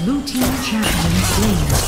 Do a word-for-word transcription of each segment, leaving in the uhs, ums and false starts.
Blue team champion slain.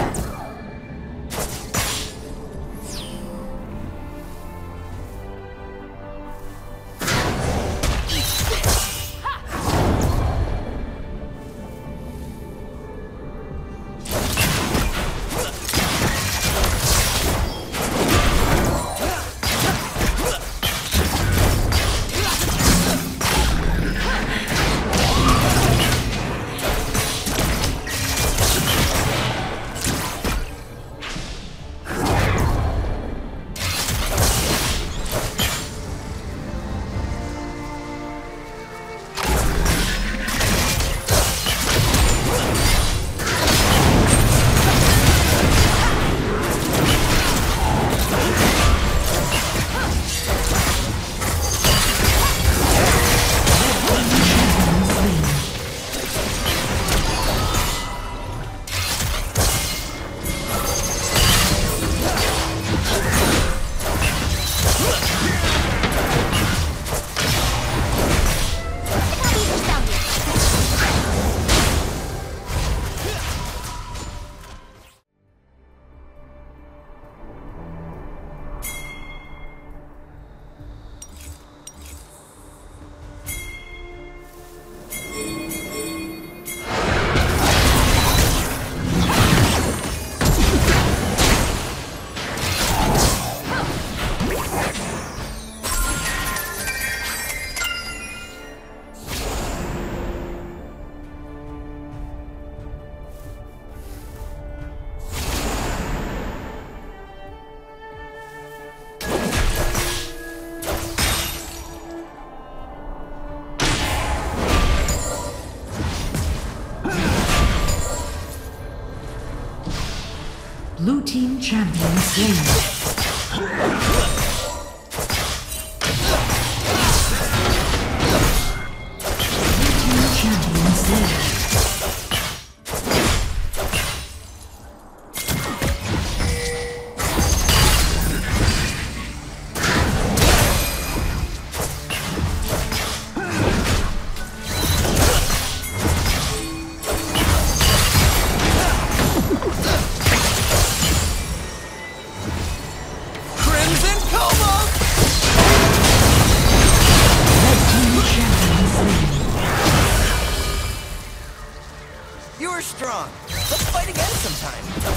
Blue team champion slain. Blue team champion slain. Strong. Let's fight again sometime.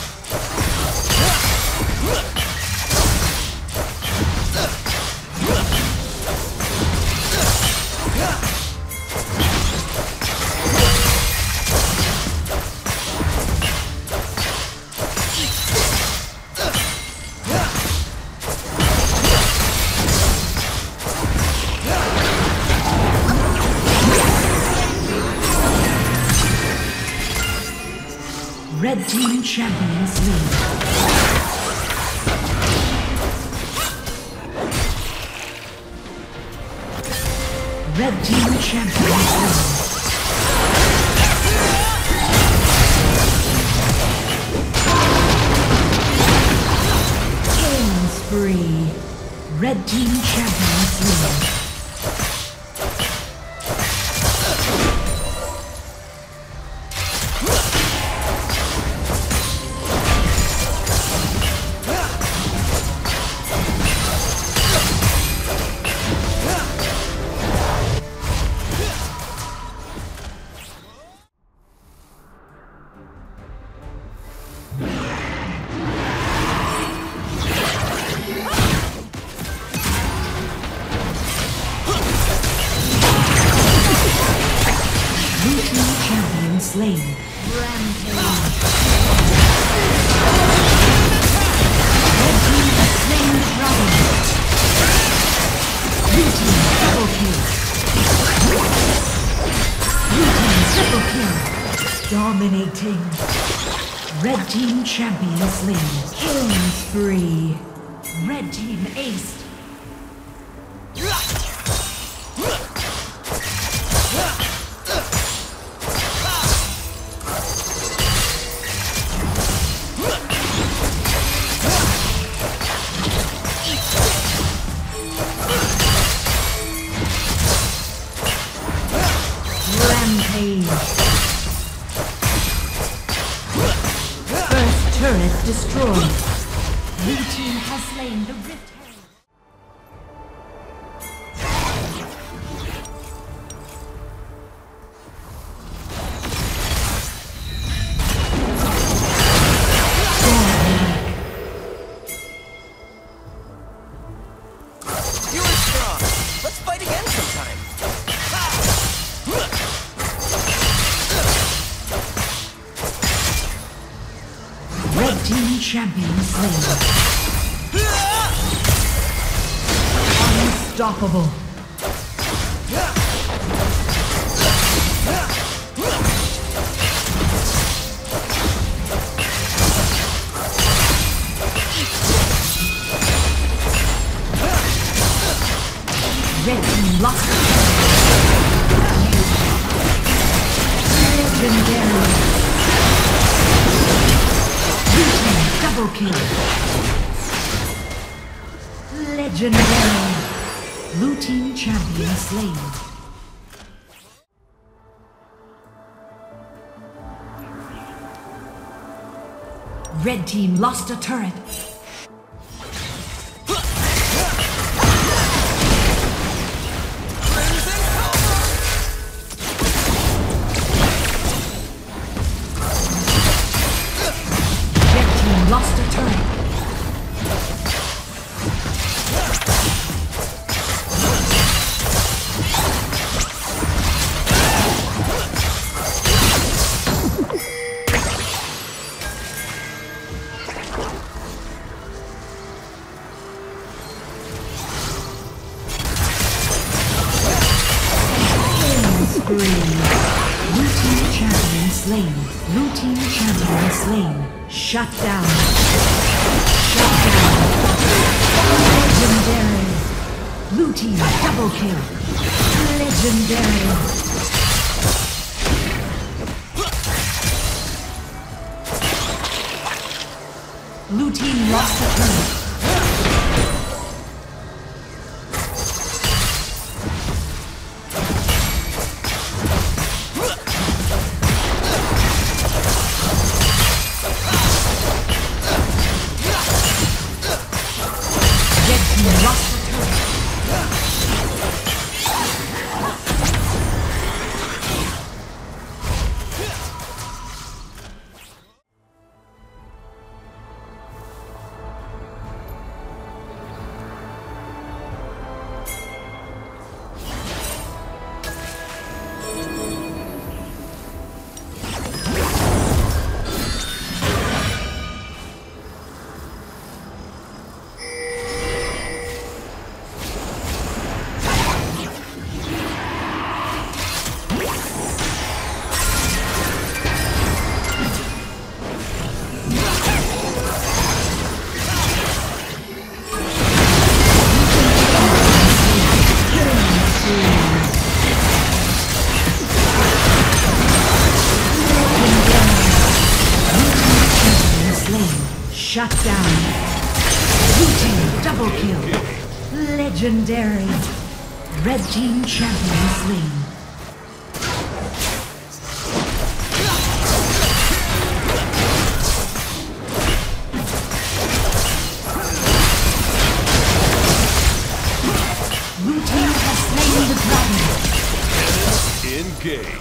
Red team champion slain. Red team champion slain. Killing spree. Red team champion slain. Slain. Rampage. Red team has slain the dragon. Blue team double kill. Blue team triple kill. Dominating. Red team champion slain. Killing spree. Red team aced. Rampage. destroyed. Blue team has slain the Rift Herald. You are strong. Let's fight again sometime. Red team champion slain. Unstoppable. Red team lost. Legendary. Blue team double kill. Legendary. Blue team champion slain. Red team lost a turret. Lost a turret. Blue team champion slain. Blue team champion slain. Shut down. Shut down. Legendary. Blue team double kill. Legendary. Blue team lost the turret. Shut down. Blue team double kill. Legendary. Red team champion slain. Blue team has slain the dragon. Engage.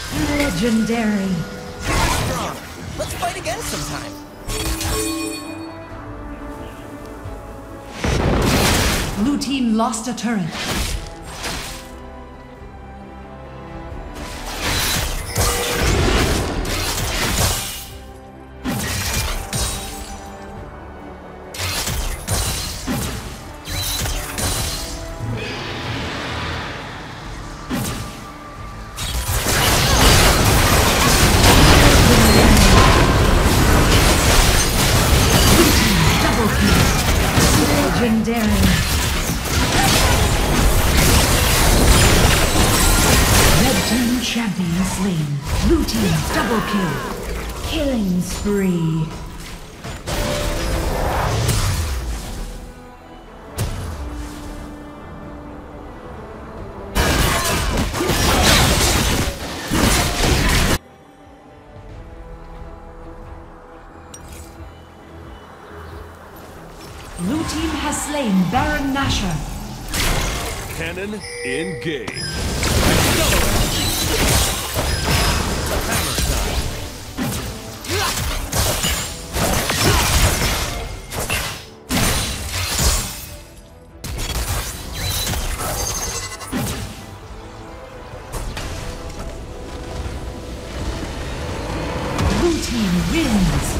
Legendary. You're strong. Let's fight again sometime. Blue team lost a turret. Legendary. Red team champion slain. Blue team double kill. Killing spree. Blue team has slain Baron Nashor. Cannon engage. Hammer time. Blue team wins.